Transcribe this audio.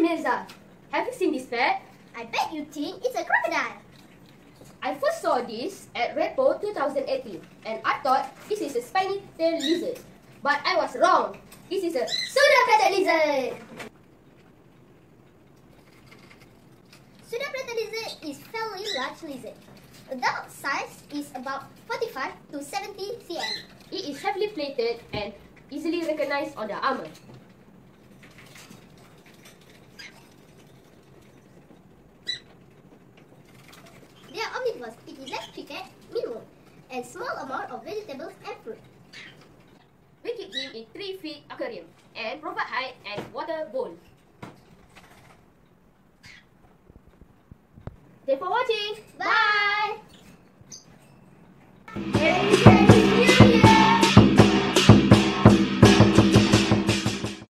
Mirza. Have you seen this pet? I bet you think it's a crocodile. I first saw this at Repo 2018 and I thought this is a spiny tail lizard. But I was wrong. This is a Sudan lizard. Sudan lizard is fairly large lizard. Adult size is about 45 to 70 cm. It is heavily plated and easily recognized on the armor. They are omnivorous, eating less cricket, mealworm, and small amount of vegetables and fruit. We keep him in 3 feet aquarium and provide hide and water bowl. Thanks for watching. Bye!